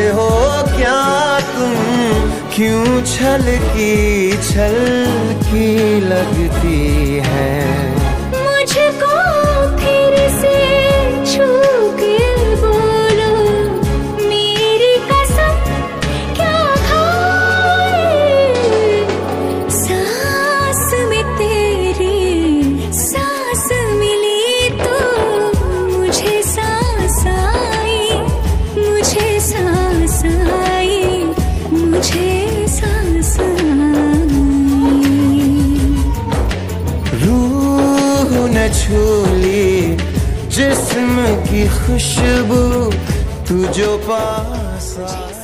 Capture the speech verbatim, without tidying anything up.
हो क्या तुम, क्यों छल की छल की लगती है। मुझको फिर से छू के बोलो मेरी कसम क्या खाए। सांस में तेरी सांस मिली तो मुझे सांस आई, मुझे सांस आई, मुझे सांस आई। रूह न छूली जिस्म की खुशबू, तू जो पास